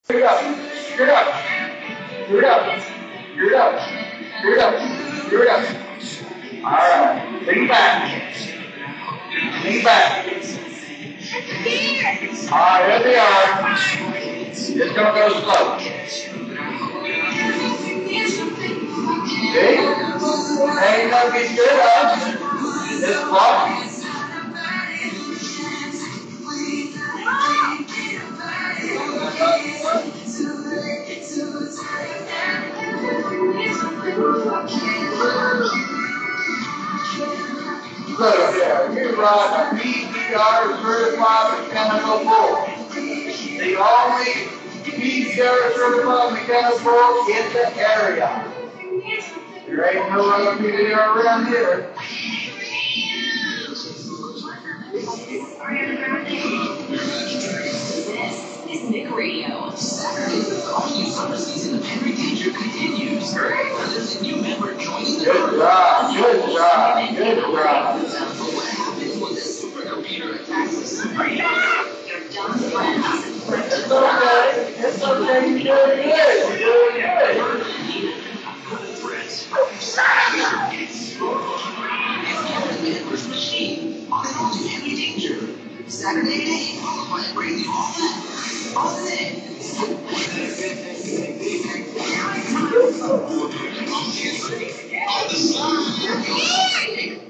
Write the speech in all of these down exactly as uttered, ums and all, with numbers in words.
Here it up. Here it up. Here it up. Here it up. Here it up. Here it up. All right. Lean back. Lean back. All right, here they are. It's going to go slow. See? Ain't no get good up. It's block. Look there, you ride a P B R-certified mechanical bull. The only P B R-certified mechanical bull in the area. There ain't no other P B R around here. This is Nick Radio. Saturday, the all-new summer season of Henry Danger continues. Great. There's a new member joining the Good job, good job, good job. What happens when the supercomputer attacks the superhero? Your dumb friends. It's okay, it's okay, you're doing good, you're doing good. It's machine on an all-new Henry Danger. Saturday at eight, followed by a brand new all-in. All-in. On the side.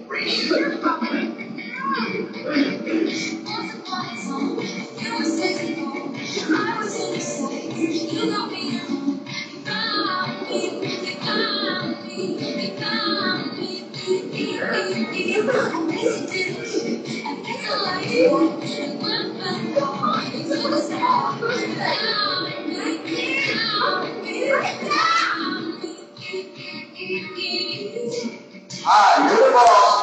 Alright, you're the ball.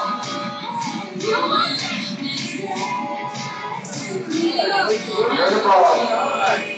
You're the ball.